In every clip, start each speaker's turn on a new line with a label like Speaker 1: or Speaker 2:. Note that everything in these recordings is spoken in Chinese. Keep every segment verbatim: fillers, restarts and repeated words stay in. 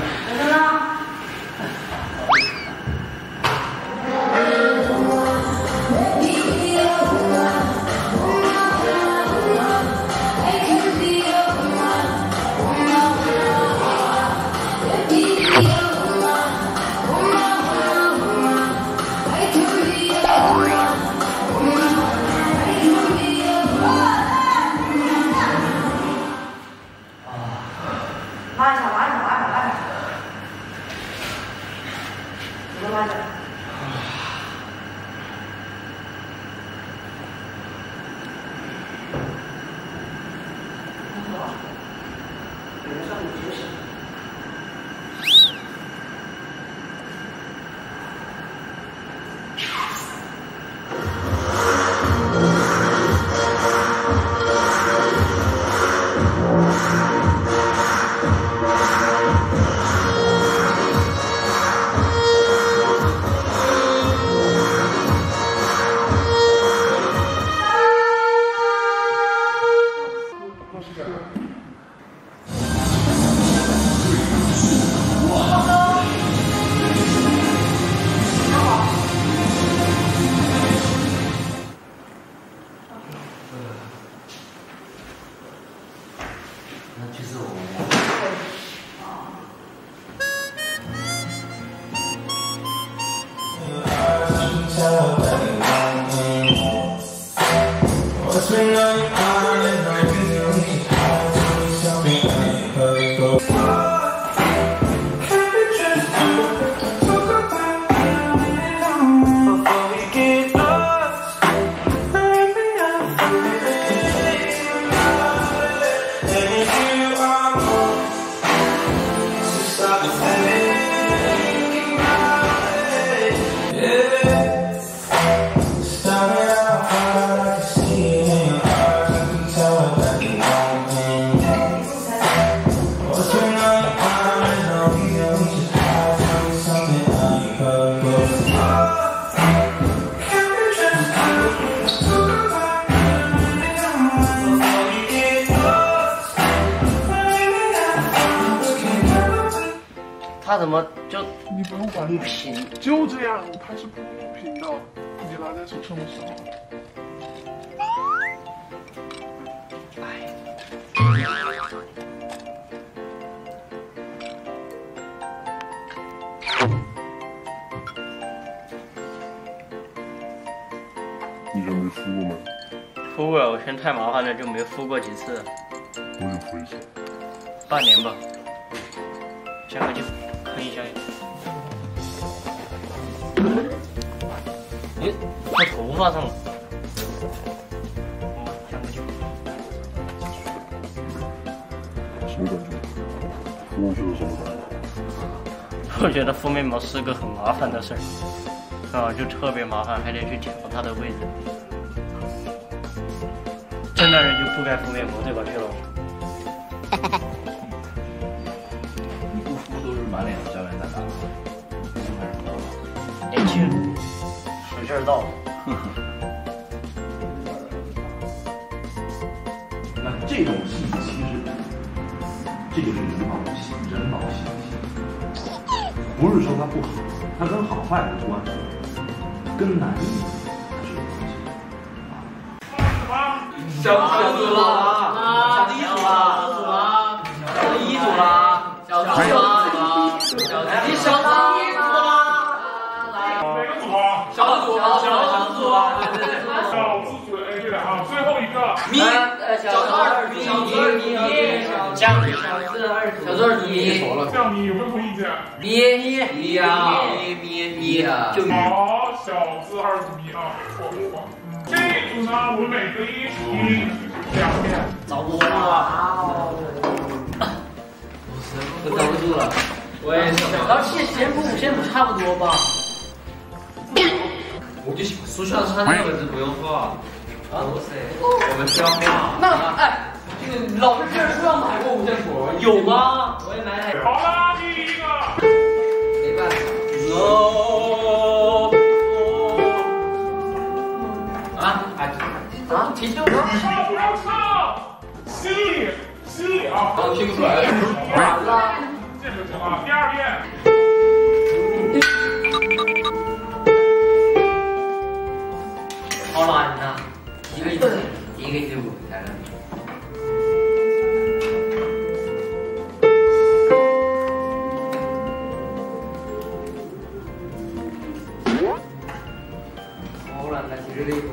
Speaker 1: 等等啊！ 慢点，慢点，慢点，慢点，怎么慢点？好，别上你休息。
Speaker 2: 那其实我。
Speaker 1: 他怎么就
Speaker 3: 你不用管，
Speaker 1: 不平？
Speaker 3: 就这样，它是不平的。你拿在手上的时候，
Speaker 1: 哎，
Speaker 3: 你这没敷过吗？
Speaker 1: 敷过，我嫌太麻烦了，就没敷过几次。
Speaker 3: 多久敷一次？
Speaker 1: 半年吧。下回就可以下去。哎，在头发上了。哦，下回就。
Speaker 3: 什么感觉？敷是什么感觉？
Speaker 1: 我觉得敷面膜是个很麻烦的事儿，啊，就特别麻烦，还得去调它的位置。正常人就不该敷面膜，对吧，薛老师？
Speaker 2: 你不敷都是满脸的胶原蛋白，
Speaker 1: 年轻人使劲倒。
Speaker 2: 那这种细节其实，这就是人毛细，人毛细节，不是说它不好，它跟好坏无关，跟难易它是有关系的啊。
Speaker 4: 小小组了啊！小一组了，小一组了，小组了，你小组一组了，来，
Speaker 3: 哪个组啊？
Speaker 4: 小组了，小组啊，对对对，
Speaker 3: 小字组，哎，对了啊，最后一个。
Speaker 4: 咪，小组二组，小组二组，
Speaker 1: 降小字二组，
Speaker 4: 小组二组咪，
Speaker 3: 这样你有没有什么意见？
Speaker 4: 咪咪咪呀，咪咪咪呀，就
Speaker 3: 好，小字二组咪啊，没错没错。这一组呢，我们每个一题两遍。
Speaker 1: 找不到啊！
Speaker 4: 我遭不住了，我也是。
Speaker 1: 然后先先补先补差不多吧。
Speaker 4: 我就喜欢书上他那个字不用画。啊，我们需要画。
Speaker 1: 那哎，这个老师这书上买过五线谱，有吗？
Speaker 4: 我也买了。
Speaker 3: 好啦，第一个。
Speaker 4: 没办法。啊，哎，
Speaker 1: 啊，题就
Speaker 3: 唱不要唱，心里心里啊。
Speaker 4: 啊，听不出来了。
Speaker 3: 完了，这个行了。 了，第二遍。
Speaker 4: 好难呐，一个一个一个一个舞台了。好难呐，其实这个。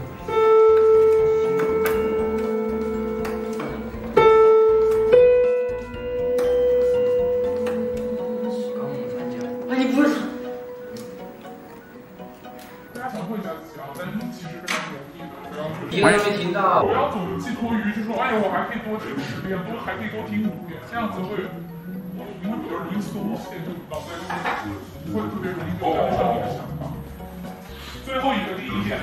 Speaker 3: 我也没听到。不要总寄托于就说，哎呀，我还可以多听十遍，多还可以多听五遍，这样子会，你会比较容易松懈，就脑袋不会特别容易就跟上你的想法。最后一个第一遍，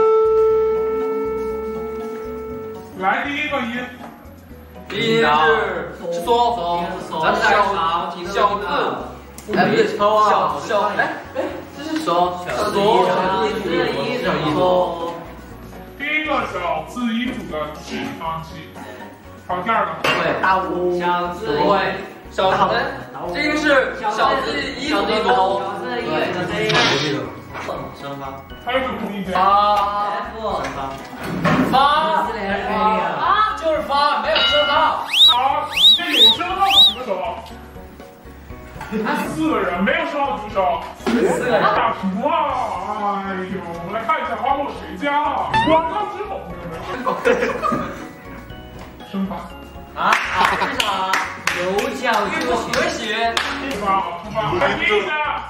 Speaker 3: 来第一个音，
Speaker 4: 第一是是嗦，咱们小小字，哎不是小小哎哎，这是嗦小字一小一嗦。
Speaker 3: 第一个小字一组的是放弃，好，第二个
Speaker 4: 对大五小字对小字，这个是小字一组的哆，对，升发，
Speaker 3: 还有什么同意见？
Speaker 4: 发 F 发啊，就是发，没有升号。
Speaker 3: 好，这有升号的举个手。四个人没有升号举手。四个人打平了，哎呦，我们来看一下花落谁家了。广告之后，升法
Speaker 4: 啊啊，为啥？有奖有和谐。
Speaker 3: 出发，出发，来第一下。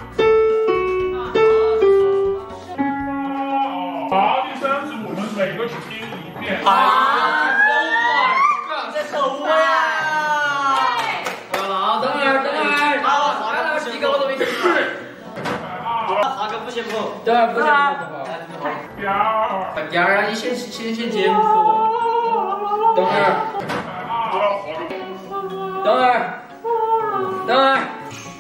Speaker 3: 好，第三次我们每个只听一遍。
Speaker 4: 啊！你在守护呀！对了，等会儿，等会儿，好，好像有几个我都没听到。华哥不先谱，等会儿不先谱。
Speaker 3: 第二，
Speaker 4: 第二，你先先先简谱。等会儿，等会儿，等会儿。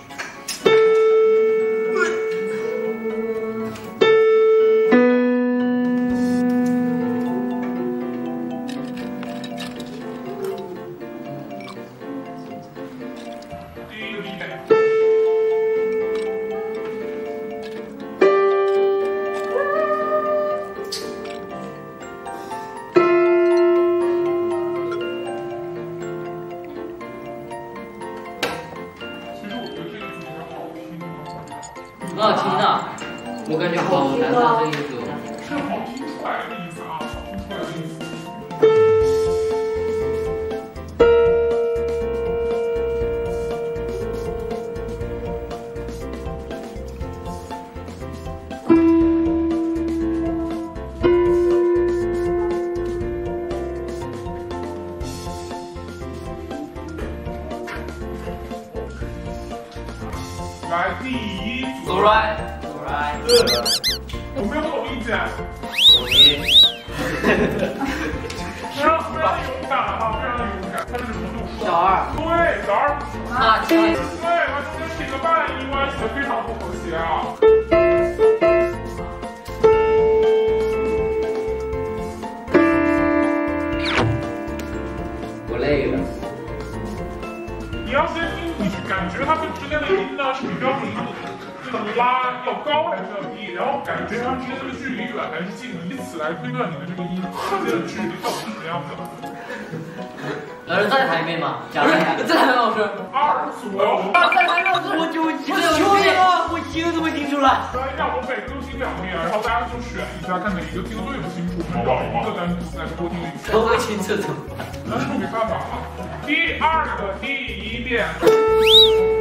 Speaker 4: 很好听的，我感觉好难啊，这一组。
Speaker 3: 是好听出来的意思啊，好听出来的意思。来第一组
Speaker 4: ，right right，
Speaker 3: 有没有不同意见？
Speaker 4: 同意。
Speaker 3: 非常非常勇敢啊，非常勇敢。他这是什么度数？
Speaker 4: 小二。
Speaker 3: 对，小二。
Speaker 4: 那七。对，
Speaker 3: 它中间是一个半音，关系的非常不和谐啊。
Speaker 4: 我累了。
Speaker 3: 你要先听，你感觉它们之间的音呢是比标准音这个拉要高还是要低，然后感觉它们之间的距离远还是近，以此来推断你的这个音之间的距离到底是什么样的。
Speaker 4: 老师在台面吗？讲一下。在台面老师。
Speaker 3: 二组。
Speaker 4: 在台面老师，我就我听了，我听都没听出来。
Speaker 3: 来，让我每个都听两遍，然后大家就选一下，看哪一个听得最不清楚，我们找一个单词再多听一次。
Speaker 4: 都不清楚怎么办？
Speaker 3: 那是没办法了。第二个第一遍。